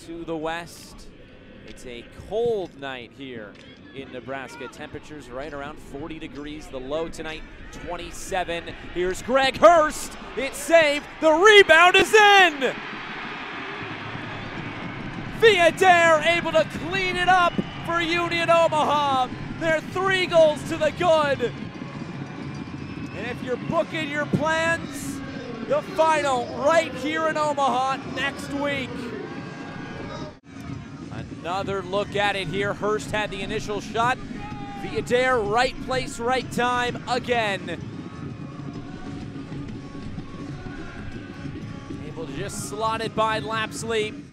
to the west. It's a cold night here in Nebraska. Temperatures right around 40 degrees. The low tonight, 27. Here's Greg Hurst. It's saved. The rebound is in. Viader able to clean it up for Union Omaha. They're 3 goals to the good. And if you're booking your plans, the final right here in Omaha next week. Another look at it here. Hurst had the initial shot. Viader, right place, right time again. Able to just slot it by Lapsley.